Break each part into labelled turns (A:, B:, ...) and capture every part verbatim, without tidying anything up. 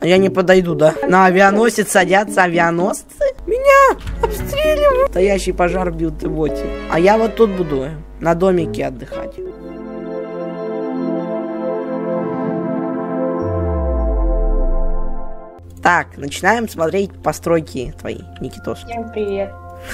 A: Я не подойду, да? На авианосец садятся авианосцы? Меня обстреливают. Настоящий пожар в билд-боте. А я вот тут буду на домике отдыхать. Так, начинаем смотреть постройки твои, Никитос.
B: Всем привет.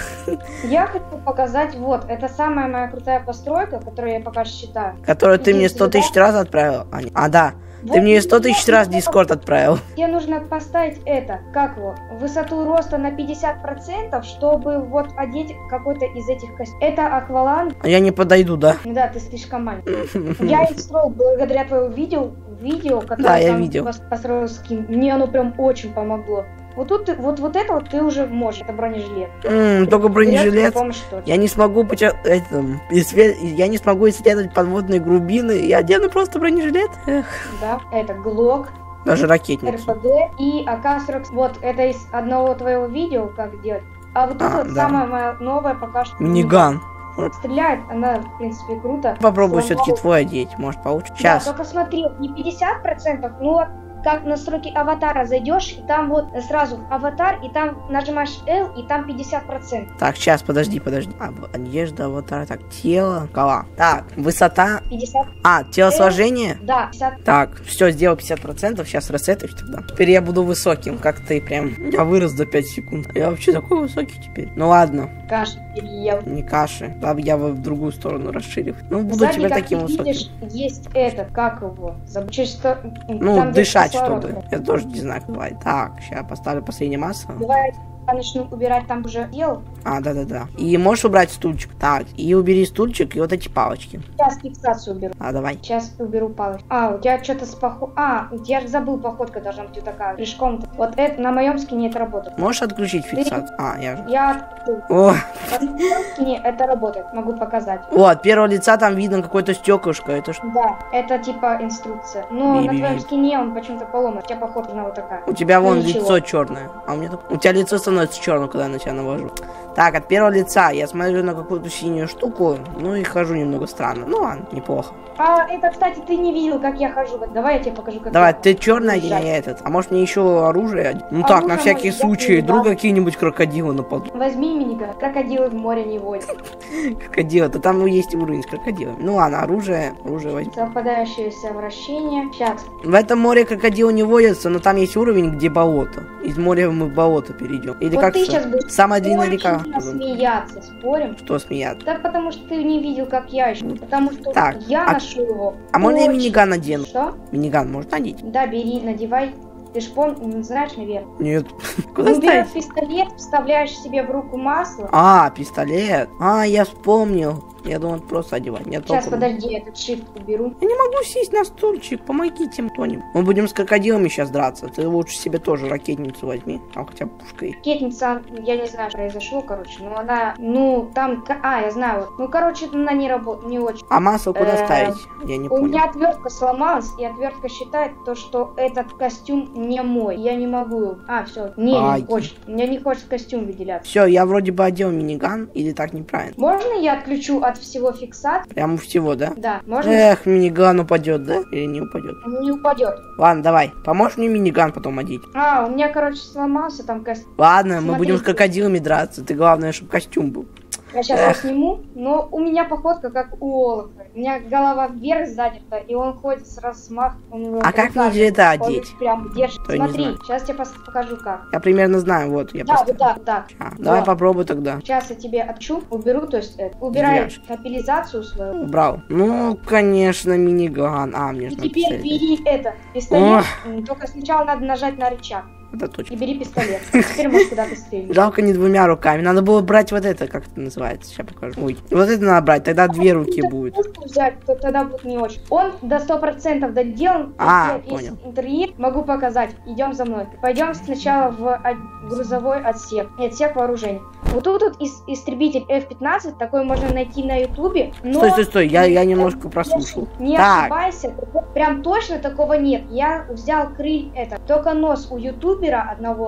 B: Я хочу показать, вот, это самая моя крутая постройка, которую я пока считаю.
A: Которую ты мне сто тысяч раз отправил? А, а да, вот ты мне сто тысяч раз Дискорд отправил.
B: Тебе нужно поставить это, как его, высоту роста на пятьдесят процентов, чтобы вот одеть какой-то из этих костюмов. Это акваланг.
A: Я не подойду, да?
B: Да, ты слишком маленький. Я их строил благодаря твоему видео, видео, которое
A: да, я
B: там
A: видел.
B: Построил скин. Мне оно прям очень помогло. Вот тут, вот, вот это вот ты уже можешь, это бронежилет.
A: Mm, только бронежилет.
B: Помощь,
A: я не смогу поча... это, исслед... я не смогу исследовать подводные глубины. Я одену просто бронежилет. Эх.
B: Да, это глок.
A: Даже ракетницу.
B: эр пэ гэ и а ка сорок. Вот это из одного твоего видео, как делать. А вот тут
A: а,
B: вот
A: да.
B: самая моя новая пока что.
A: Миниган.
B: Стреляет, она, в принципе, круто.
A: Попробуй все-таки твой одеть, может получится. Сейчас.
B: Да, только смотри, не пятьдесят процентов, ну вот как настройки аватара зайдешь, и там вот сразу аватар, и там нажимаешь L, и там пятьдесят процентов.
A: Так, сейчас, подожди, подожди. А, одежда, аватар, так, тело, кала. Так, высота.
B: пятьдесят.
A: А, телосложение?
B: L, да, пятьдесят.
A: Так, все, сделал пятьдесят процентов, сейчас ресетаюсь тогда. Теперь я буду высоким, как ты прям. Я вырос за пять секунд. Я вообще такой высокий теперь. Ну ладно.
B: Каши переел.
A: Не каши. Да, я в другую сторону расширив. Ну, буду
B: Сзади,
A: теперь
B: как
A: таким
B: ты
A: высоким.
B: видишь, есть этот, как его? Забудешь, что...
A: Ну,
B: там,
A: дышать, чтобы. Я тоже не знаю, как бывает. Так, сейчас поставлю последнее масло.
B: Давай я начну убирать, там уже делал.
A: А, да-да-да. И можешь убрать стульчик. Так, и убери стульчик и вот эти палочки.
B: Сейчас фиксацию уберу.
A: А, давай.
B: Сейчас уберу палочку. А, у тебя что-то с поход... А, я же забыл, походка должна быть вот такая. Пешком. Вот это на моем скине это работает.
A: Можешь отключить фиксацию? Ты... А, я же.
B: Я...
A: О!
B: На моем скине это работает. Могу показать.
A: О, от первого лица там видно какое-то стеклышко. Это что?
B: Да, это типа инструкция. Но
A: Би-би-би.
B: на твоем скине он почему-то поломан. У тебя походка на вот такая.
A: У тебя вон
B: ну,
A: лицо черное. А у меня так... У тебя лицо становится черным, когда я на тебя навожу. Так, от первого лица я смотрю на какую-то синюю штуку, ну и хожу немного странно. Ну ладно, неплохо.
B: А это, кстати, ты не видел, как я хожу. Вот давай я тебе покажу, как
A: Давай,
B: я
A: ты черный одень, а
B: Жаль.
A: я этот. А может мне еще оружие одеть? Ну
B: А
A: так, на
B: оружие
A: всякий
B: можно
A: случай,
B: взять,
A: вдруг
B: да.
A: какие-нибудь крокодилы нападут.
B: Возьми миниган. Крокодилы в море не водят.
A: Крокодилы, то там есть уровень с крокодилами. Ну ладно, оружие, оружие возьми.
B: Совпадающееся вращение. Сейчас.
A: В этом море крокодилы не водятся, но там есть уровень, где болото. Из моря мы в болото перейдем. Или
B: Вот
A: как
B: ты
A: с-
B: сейчас будешь
A: самая длинная
B: очень
A: река.
B: сильно смеяться, спорим?
A: Что смеяться?
B: Да потому что ты не видел, как я еще. Потому что
A: Так,
B: я
A: а-
B: ношу его.
A: А можно я
B: очень-
A: миниган надену?
B: Что?
A: Миниган можно надеть?
B: Да, бери, надевай. Ты ж пом... знаешь, наверное.
A: Нет. Куда
B: Ну, берешь
A: ставить?
B: пистолет, вставляешь себе в руку масло.
A: А, пистолет. А, я вспомнил. Я думал, просто одевать. Нет,
B: Сейчас,
A: толку.
B: подожди, я этот shift уберу.
A: Я не могу сесть на стульчик. Помогите мне кто-нибудь. Мы будем с крокодилами сейчас драться. Ты лучше себе тоже ракетницу возьми. Там хотя бы пушка есть.
B: Кетница, я не знаю, что произошло, короче, но она, ну, там, а, я знаю, вот. Ну, короче, она не работает, не очень.
A: А масло куда
B: Э,
A: ставить? Я не
B: У
A: понял.
B: меня отвертка сломалась, и отвертка считает то, что этот костюм не мой. Я не могу. А, все, не,
A: Ай.
B: не хочет. Мне не хочет костюм выделяться.
A: Все, я вроде бы одел миниган, или так неправильно?
B: Можно я отключу от всего фиксации?
A: Прямо всего, да?
B: Да, можно?
A: Эх, миниган упадет, да? Или не упадет?
B: Он не упадет.
A: Ладно, давай. Поможешь мне миниган потом одеть?
B: А, у меня, короче, сломался там костюм.
A: Ладно, мы
B: Смотри.
A: будем с крокодилами драться. Ты главное, чтобы костюм был.
B: Я сейчас его сниму, но у меня походка как у Олафа. У меня голова вверх задерта, и он ходит с размах. Он
A: А как
B: руками
A: мне это
B: ходит,
A: одеть?
B: Прям держит.
A: То я не
B: Смотри,
A: знаю.
B: сейчас я пос- покажу как.
A: Я примерно знаю, вот. Я
B: Да,
A: просто...
B: вот так, вот так.
A: А, давай
B: Вот.
A: попробуй тогда.
B: Сейчас я тебе отчу, уберу, то есть это, убираю
A: Уберешь.
B: стабилизацию свою.
A: Убрал. Ну, конечно, миниган. А, мне же
B: И
A: надо
B: теперь
A: пистолет.
B: бери это, пистолет.
A: Ох.
B: М, Только сначала надо нажать на рычаг.
A: Это
B: И
A: точно.
B: бери пистолет. Теперь можешь куда-то стрелять.
A: Жалко не двумя руками. Надо было брать вот это, как это называется. Сейчас покажу. Ой. Вот это надо брать, тогда две руки
B: Если
A: будет.
B: пушку взять, то тогда будет не очень. Он до сто процентов доделан.
A: А,
B: Если
A: понял.
B: есть интерьер, могу показать. Идем за мной. Пойдем сначала в от- грузовой отсек. И отсек вооружений. Вот тут вот ис- истребитель эф пятнадцать, такой можно найти на ютубе. Но...
A: Стой, стой, стой, я, я немножко прослушал.
B: Не
A: Так.
B: ошибайся, прям точно такого нет. Я взял крыль это, только нос у ютубера одного,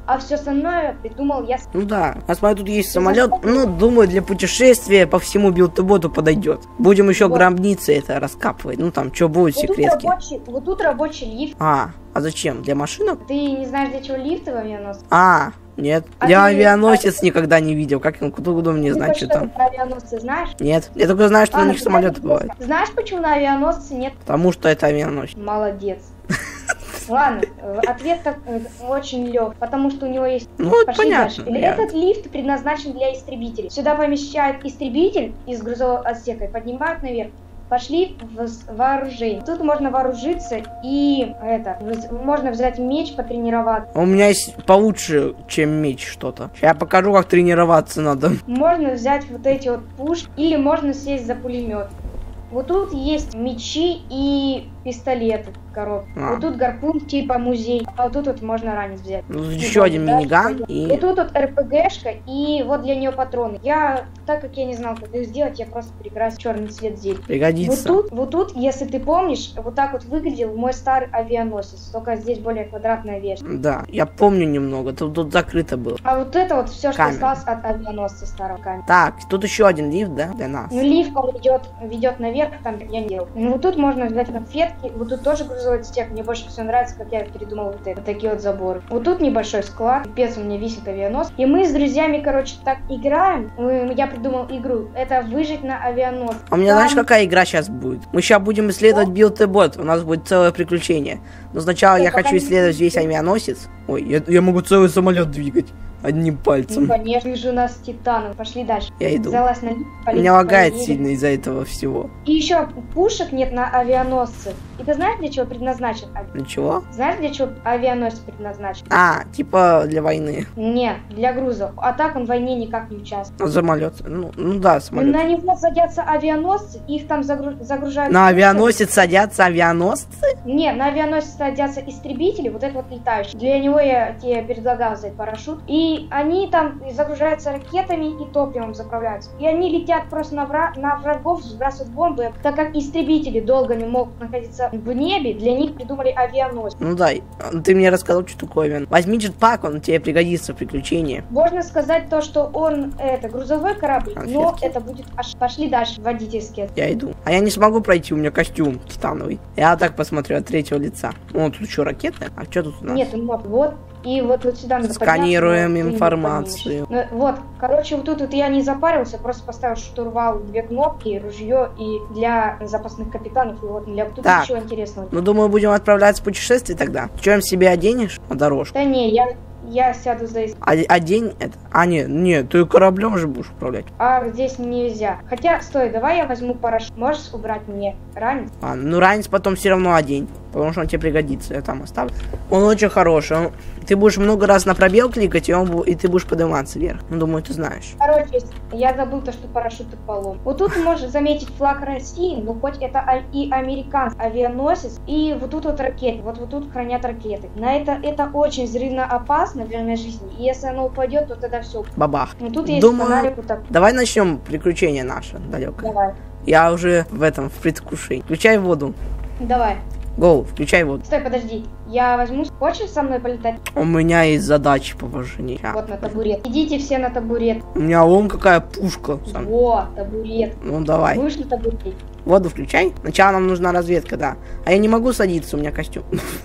B: а все остальное придумал я.
A: Ну да. А смотри, тут есть самолет. Ну, думаю, для путешествия по всему билд-боту подойдет. Будем еще
B: Вот.
A: гробницы это раскапывать. Ну там, что будет,
B: Вот тут,
A: секретки.
B: рабочий, вот тут рабочий лифт.
A: А, а зачем? Для машинок?
B: Ты не знаешь, для чего лифты в авианосце?
A: А, нет.
B: А
A: Я
B: ты-
A: авианосец никогда не видел. Как он, куда мне
B: Ты
A: знать,
B: хоть
A: что
B: что-то
A: там?
B: про авианосцы знаешь?
A: Нет. Я только знаю, что на
B: Ладно,
A: них самолеты
B: тогда
A: бывают.
B: Знаешь, почему на авианосце нет?
A: Потому что это авианосец.
B: Молодец. Ладно, э, ответ так, э, очень лег, потому что у него есть...
A: Ну, это
B: Пошли
A: понятно.
B: дальше.
A: я-
B: Этот лифт предназначен для истребителей. Сюда помещают истребитель из грузового отсека и поднимают наверх. Пошли в с- вооружение. Тут можно вооружиться и это, вз- можно взять меч, потренироваться.
A: У меня есть получше, чем меч что-то. Сейчас я покажу, как тренироваться надо.
B: Можно взять вот эти вот пушки, или можно сесть за пулемет. Вот тут есть мечи и пистолеты в коробке.
A: А.
B: Вот тут гарпун типа музей. А вот тут вот можно ранец взять.
A: Ну,
B: И
A: еще
B: вот,
A: один
B: да,
A: миниган.
B: Вот
A: И...
B: тут вот РПГшка, и вот для нее патроны. Я, так как я не знал, как их сделать, я просто перекрасил черный цвет зелень.
A: Пригодится.
B: Вот тут, вот тут, если ты помнишь, вот так вот выглядел мой старый авианосец, только здесь более квадратная версия.
A: Да, я помню немного. Тут, тут закрыто было.
B: А вот это вот все, что
A: Камера.
B: осталось от авианосца старого камня.
A: Так, тут еще один лифт, да, для нас.
B: Ну, лифт он ведет, ведет наверх, там я не делал. Ну, вот тут можно взять конфетки, вот тут тоже грузовой отсек. Мне больше всего нравится, как я передумал вот это, вот такие вот заборы. Вот тут небольшой склад, пипец у меня висит авианос. И мы с друзьями, короче, так играем. Мы- Я придумал игру. Это выжить на авианос.
A: А у меня,
B: Там-
A: знаешь, какая игра сейчас будет? Мы сейчас будем исследовать билд-бот. У нас будет целое приключение. Но сначала
B: Да,
A: я
B: пока
A: хочу
B: не
A: исследовать весь
B: будет.
A: авианосец. Ой, я, я могу целый самолет двигать одним
B: Ну,
A: пальцем.
B: конечно, ты же у нас титанов. Пошли дальше.
A: Я иду.
B: Залазь на лифт,
A: У
B: полетели,
A: меня лагает
B: поедем.
A: сильно из-за этого всего.
B: И еще пушек нет на авианосце. И ты знаешь, для чего предназначен авианосец?
A: Для чего?
B: Знаешь, для чего авианосец предназначен?
A: А, типа для войны.
B: Не, для грузов. А так он в войне никак не участвует.
A: Ну, самолет. Ну, ну да, самолет.
B: На него садятся авианосцы, их там загру- загружают...
A: На авианосец садятся авианосцы?
B: Не, на авианосец садятся истребители, вот это вот летающий. Для него я тебе предлагал взять парашют. И они там загружаются ракетами и топливом заправляются. И они летят просто на, вра- на врагов, сбрасывают бомбы. Так как истребители долго не могут находиться в небе, для них придумали авианосец.
A: Ну да, ты мне рассказал, что такое авиан. Возьми джетпак, он тебе пригодится в приключении.
B: Можно сказать то, что он это грузовой корабль, но
A: Конфетки.
B: это будет аж... Пошли дальше, водительский.
A: Я иду. А я не смогу пройти, у меня костюм титановый. Я так посмотрю от третьего лица. О, тут еще ракеты? А что тут у нас?
B: Нет, вот, вот. И вот, вот сюда надо
A: Сканируем
B: подняться, но ты не
A: информацию.
B: поднимешься. Ну, вот, короче, вот тут вот я не запарился, просто поставил штурвал, две кнопки, ружье и для запасных капитанов, и вот для тут
A: Так.
B: ничего интересного.
A: Ну, думаю, будем отправляться в путешествие тогда. Чем себе оденешь на дорожку?
B: Да не, я, я сяду за...
A: А, одень это... А, нет, нет, ты кораблем же будешь управлять.
B: А здесь нельзя. Хотя, стой, давай я возьму парашют. Можешь убрать мне ранец?
A: А, ну, ранец потом все равно одень, потому что он тебе пригодится. Я там оставлю. Он очень хороший. он- Ты будешь много раз на пробел кликать, и, он, бу- и ты будешь подниматься вверх. Ну, думаю, ты знаешь.
B: Короче, я забыл то, что парашюты полом. Вот тут можешь заметить флаг России, но хоть это а- и американский авианосец, и вот тут вот ракеты, вот, вот тут хранят ракеты. На это, это очень взрывно опасно для моей жизни, и если оно упадет, то тогда все.
A: Бабах.
B: Ну тут есть
A: Думаю,
B: фонарик вот так.
A: Давай начнем приключение наше далекое.
B: Давай,
A: Я уже в этом, в предвкушении. Включай воду.
B: давай.
A: Гоу, включай воду.
B: Стой, подожди. Я возьму. Хочешь со мной полетать?
A: У меня есть задачи поважнее. Ща.
B: Вот на табурет. Идите все на табурет.
A: У меня вон какая пушка. Сам.
B: Во, табурет.
A: Ну давай.
B: Будешь на табурете?
A: Воду включай. Сначала нам нужна разведка, да. А я не могу садиться, у меня костюм.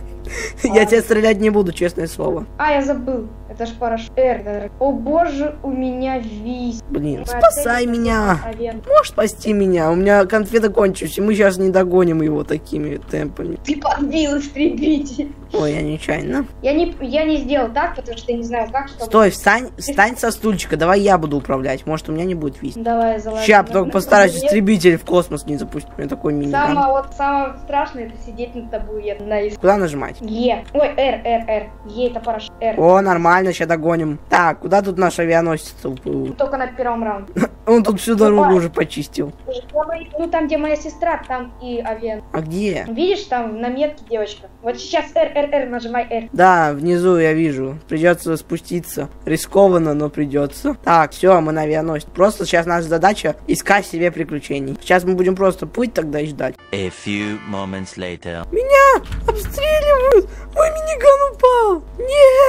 A: Я тебя стрелять не буду, честное слово.
B: А, я забыл. Это ж парашют. Эр, да. О боже, у меня вис.
A: Блин,
B: Моя
A: спасай
B: цель —
A: меня.
B: авиан.
A: Можешь спасти меня? У меня конфеты кончились, и мы сейчас не догоним его такими темпами.
B: Ты подбил истребитель.
A: Ой, я нечаянно.
B: Я не, я не сделал так, потому что я не знаю как, чтобы...
A: Стой, встань, встань со стульчика, давай я буду управлять. Может, у меня не будет висеть.
B: Давай, залазь.
A: Ща,
B: на-
A: только
B: на
A: постараюсь
B: табурет.
A: истребитель в космос не запустить. У меня такой миниган.
B: Самое, вот, самое страшное — это сидеть на табурет. На ис-
A: Куда нажимать?
B: Е. Ой, Р, Р, Р. Е, это парашют. Р.
A: О, нормально, сейчас догоним. Так, куда тут наш авианосец уплыл?
B: Только на первом раунде.
A: Он тут всю дорогу
B: Давай.
A: уже почистил.
B: Ну, там, где моя сестра, там и авиан.
A: А где?
B: Видишь, там на метке девочка. Вот сейчас Р, Р, Р, нажимай Р.
A: Да, внизу я вижу. Придется спуститься. Рискованно, но придется. Так, все, мы на авианосе. Просто сейчас наша задача искать себе приключений. Сейчас мы будем просто плыть тогда и ждать.
C: A few moments later.
A: Меня обстреливают! Мой миниган упал! Нет!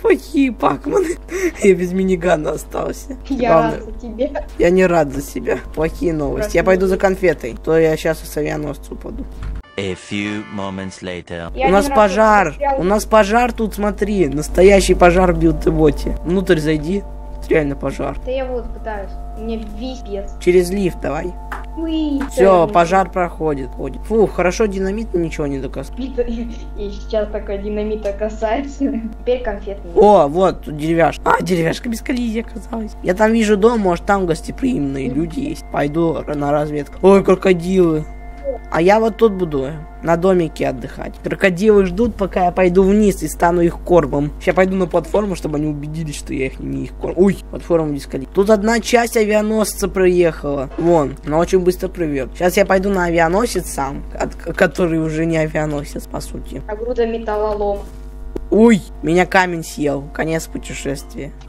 A: Плохие пакманы. Я без минигана остался.
B: Я
A: Главное,
B: рад за тебя.
A: я не рад за себя. Плохие новости. Я пойду за конфетой. То я сейчас с авианосца упаду.
C: A few moments later.
B: Я
A: У нас
B: один раз
A: пожар.
B: застрял.
A: У нас пожар тут, смотри. Настоящий пожар в билд-боте. Внутрь зайди. Реально пожар.
B: Да я вот пытаюсь. Мне випец.
A: Через лифт давай.
B: Уи,
A: Все,
B: да,
A: пожар проходит. Ходит. Фу, хорошо, динамит ничего не докоснулся.
B: И сейчас такой динамита касается. Теперь конфетный.
A: О, вот, тут деревяшка. А, деревяшка без коллизии оказалась. Я там вижу дом, может там гостеприимные люди есть. Пойду на разведку. Ой, крокодилы. А я вот тут буду на домике отдыхать. Крокодилы ждут, пока я пойду вниз и стану их кормом. Сейчас пойду на платформу, чтобы они убедились, что я их не их корм. Ой, платформа дискали. Тут одна часть авианосца проехала. Вон, она очень быстро плывет. Сейчас я пойду на авианосец сам, от, который уже не авианосец, по сути.
B: А груда металлолом.
A: Ой, меня камень съел. Конец путешествия.